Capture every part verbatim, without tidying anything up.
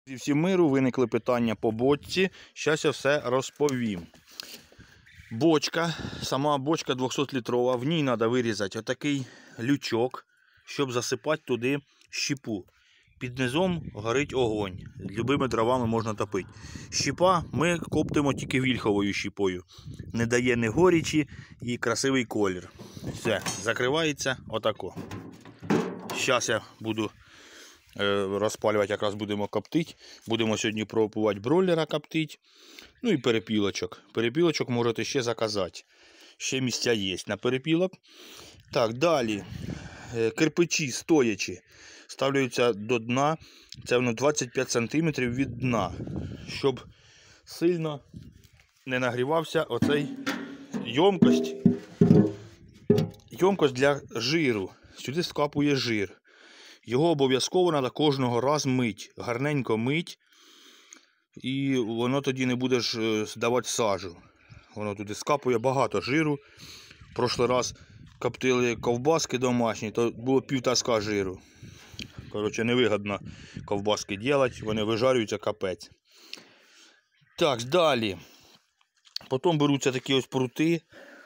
Зі всім миру, виникли питання по бочці. Зараз я все розповім. Бочка, сама бочка двохсотлітрова, в ній треба вирізати отакий лючок, щоб засипати туди щепу. Під низом горить огонь, любими дровами можна топити. Щепа ми коптимо тільки вільховою щепою. Не дає ні горічі і красивий колір. Все, закривається отако. Зараз я буду розпалювати, якраз будемо коптити. Будемо сьогодні пробувати бройлера коптити. Ну і перепілочок. Перепілочок можете ще заказати. Ще місця є на перепілок. Так, далі. Кирпичі стоячі ставляються до дна. Це воно двадцять п'ять сантиметрів від дна. Щоб сильно не нагрівався оцей ємкость. Ємкость для жиру. Сюди скапує жир. Його обов'язково треба кожного разу мить. Гарненько мить. І воно тоді не буде ж здавати сажу. Воно туди скапує багато жиру. Прошлий раз коптили ковбаски домашні, то було пів таска жиру. Коротше, невигідно ковбаски робити, вони вижарюються капець. Так, далі. Потім беруться такі ось прути.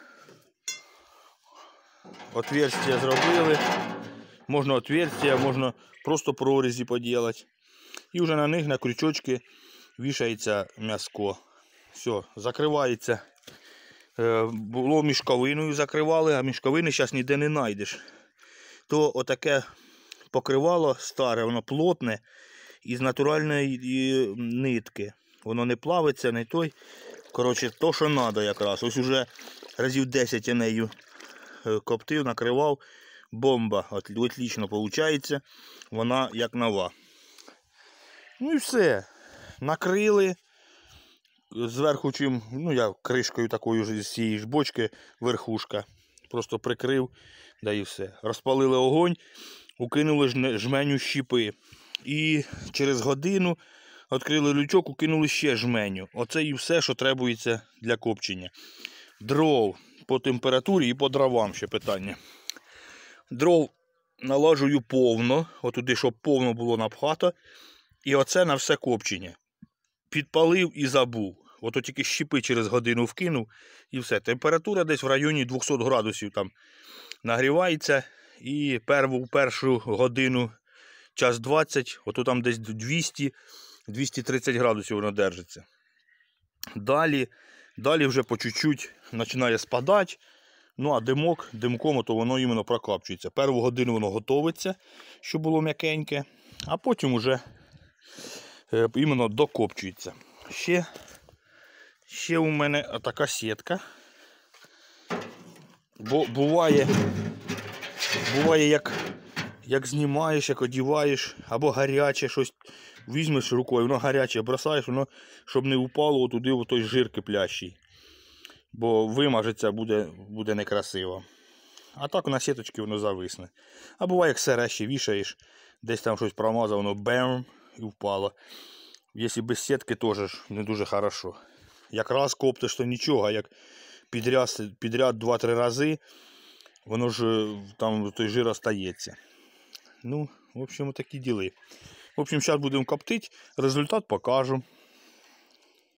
Отверстия зробили. Можна отверстия, можна просто прорізі поділати. І вже на них, на крючочки, вішається м'яско. Все, закривається. Було мішковиною закривали, а мішковини зараз ніде не знайдеш. То отаке покривало старе, воно плотне, із натуральної нитки. Воно не плавиться, не той. Коротше, то, що треба якраз. Ось уже разів десять я нею коптив, накривав. Бомба. Отлично виходить. Вона як нова. Ну і все. Накрили. Зверху чим, ну я кришкою такою ж з цієї ж бочки, верхушка. Просто прикрив, да і все. Розпалили огонь, укинули жменю щепи. І через годину відкрили лючок, укинули ще жменю. Оце і все, що требується для копчення. Дров по температурі і по дровам ще питання. Дров налажую повно, отуди, щоб повно було напхато. І оце на все копчення. Підпалив і забув. Ото тільки щепи через годину вкинув і все. Температура десь в районі двохсот градусів там нагрівається. І перву, першу годину, час двадцять, ото там десь двісті - двісті тридцять градусів воно держиться. Далі, далі вже по чуть-чуть починає спадати. Ну а димок, димком, то воно іменно прокапчується. Перву годину воно готовиться, щоб було м'якеньке, а потім вже е, іменно докопчується. Ще, ще у мене така сітка. Бо буває, буває як, як знімаєш, як одіваєш, або гаряче щось візьмеш рукою, воно гаряче бросаєш, воно, щоб не упало туди в той жир киплящий. Бо вимажеться, буде, буде некрасиво. А так на сіточці воно зависне. А буває, як сире ще вішаєш, десь там щось промазав, воно бем і впало. Якщо без сітки, теж не дуже хорошо. Якраз коптиш, то нічого, а як підряд, підряд два-три рази, воно ж там той жир остається. Ну, в общем, такі діли. В общем, зараз будемо коптити, результат покажу.